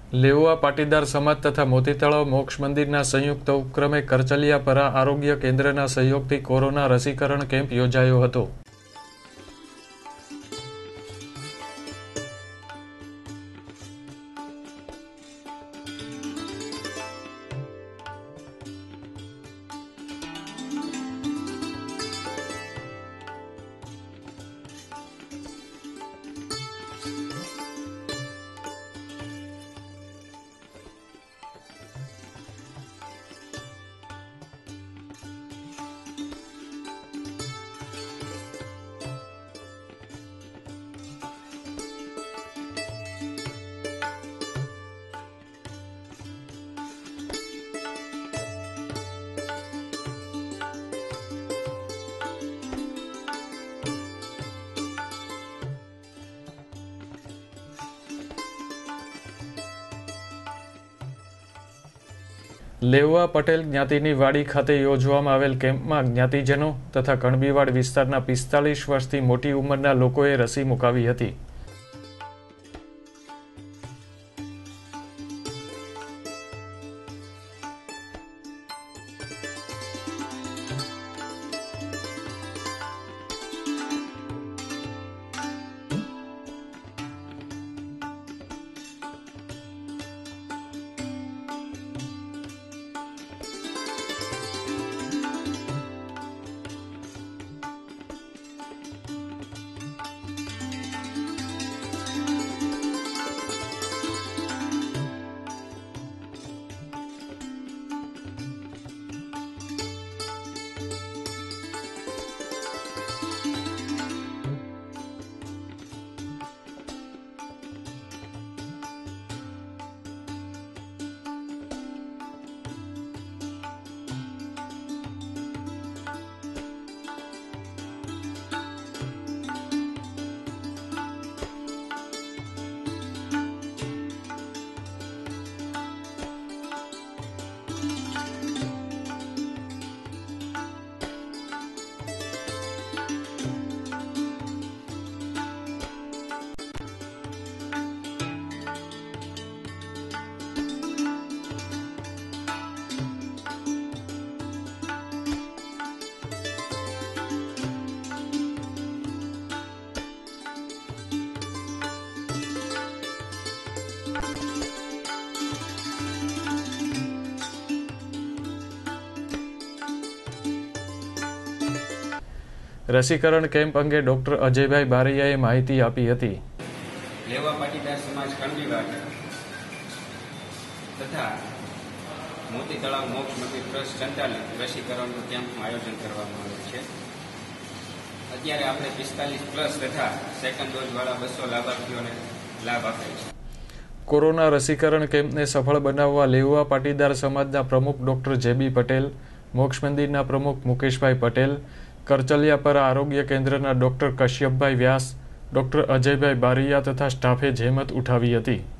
લેઉવા પાટીદાર સમાજ તથા મોતી તળાવ મોક્ષ મંદિરના સંયુક્ત ઉપક્રમે કરચલિયાપરા આરોગ્ય કેન્દ્રના સહયોગથી કોરોના રસીકરણ કેમ્પ યોજાયો હતો। લેઉવા પટેલ જ્ઞાતિની વાડી ખાતે યોજવામાં આવેલ કેમ્પમાં જ્ઞાતિજનો તથા કણબીવાડ વિસ્તારના 45 વર્ષથી મોટી ઉંમરના લોકોએ રસી મુકાવી હતી। રસીકરણ કેમ્પ અંગે ડોક્ટર અજયભાઈ બારૈયાએ માહિતી આપી હતી। લેવા પાટીદાર સમાજ કણબીવાડ તથા મોતી તળાવ મોક્ષ મંદિર ટ્રસ્ટ સંચાલિત રસીકરણનું કેમ્પનું આયોજન કરવામાં આવ્યું છે। અત્યારે આપણે 45+ તથા સેકન્ડ ડોઝવાળા 200 લાભાર્થીઓને લાભ આપે છે। કોરોના રસીકરણ કેમ્પને સફળ બનાવવા લેઉવા પાટીદાર સમાજના પ્રમુખ ડોક્ટર જેબી પટેલ, મોક્ષ મંદિરના પ્રમુખ મુકેશભાઈ પટેલ, કરચલિયાપરા આરોગ્ય કેન્દ્રના ડોક્ટર કશ્યપભાઈ વ્યાસ, ડોક્ટર અજયભાઈ બારૈયા તથા સ્ટાફે જહેમત ઉઠાવી હતી।